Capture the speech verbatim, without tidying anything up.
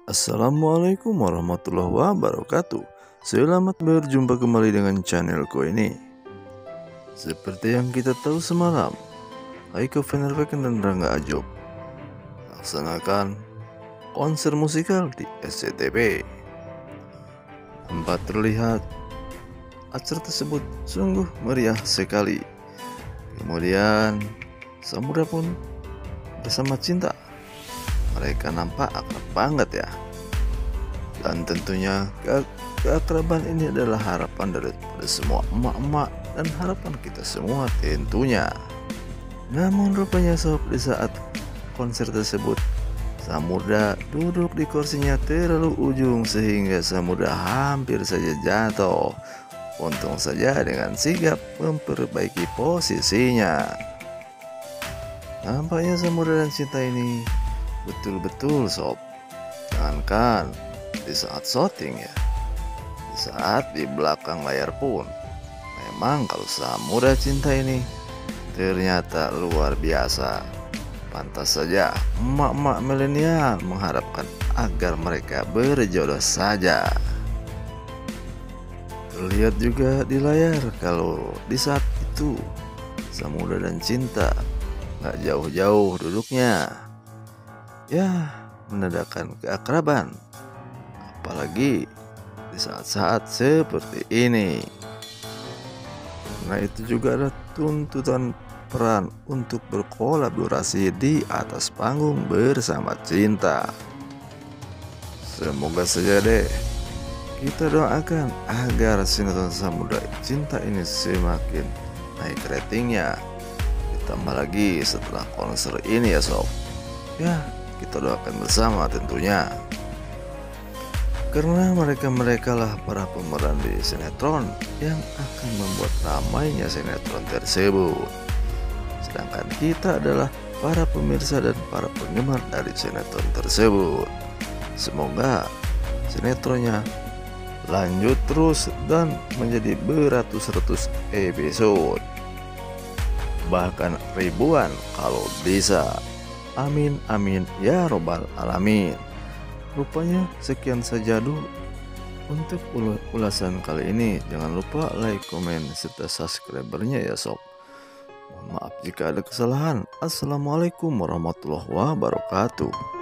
Assalamualaikum warahmatullahi wabarakatuh. Selamat berjumpa kembali dengan channelku ini. Seperti yang kita tahu semalam, Haiko van der Vecken dan Rangga Ajob laksanakan konser musikal di S C T V. Tempat terlihat acara tersebut sungguh meriah sekali. Kemudian Samudra pun bersama Cinta. Mereka nampak akrab banget ya. Dan tentunya ke keakraban ini adalah harapan dari semua emak-emak dan harapan kita semua tentunya. Namun rupanya sob, di saat konser tersebut Samudra duduk di kursinya terlalu ujung sehingga Samudra hampir saja jatuh. Untung saja dengan sigap memperbaiki posisinya. Nampaknya Samudra dan Cinta ini betul-betul sob, jangankan di saat syuting ya, di saat di belakang layar pun memang kalau Samudra Cinta ini ternyata luar biasa. Pantas saja emak-emak milenial mengharapkan agar mereka berjodoh saja. Terlihat juga di layar kalau di saat itu Samudra dan Cinta gak jauh-jauh duduknya. Ya, menandakan keakraban, apalagi di saat-saat seperti ini. Nah, itu juga ada tuntutan peran untuk berkolaborasi di atas panggung bersama Cinta. Semoga saja deh, kita doakan agar sinetron Samudra Cinta ini semakin naik ratingnya. Ditambah lagi setelah konser ini ya sob. Ya, kita doakan bersama tentunya. Karena mereka-mereka lah para pemeran di sinetron yang akan membuat ramainya sinetron tersebut. Sedangkan kita adalah para pemirsa dan para penggemar dari sinetron tersebut. Semoga sinetronnya lanjut terus dan menjadi beratus-ratus episode, bahkan ribuan kalau bisa. Amin amin ya robbal alamin. Rupanya sekian saja dulu untuk ulasan kali ini. Jangan lupa like, komen, serta subscribernya ya sob. Mohon maaf jika ada kesalahan. Assalamualaikum warahmatullahi wabarakatuh.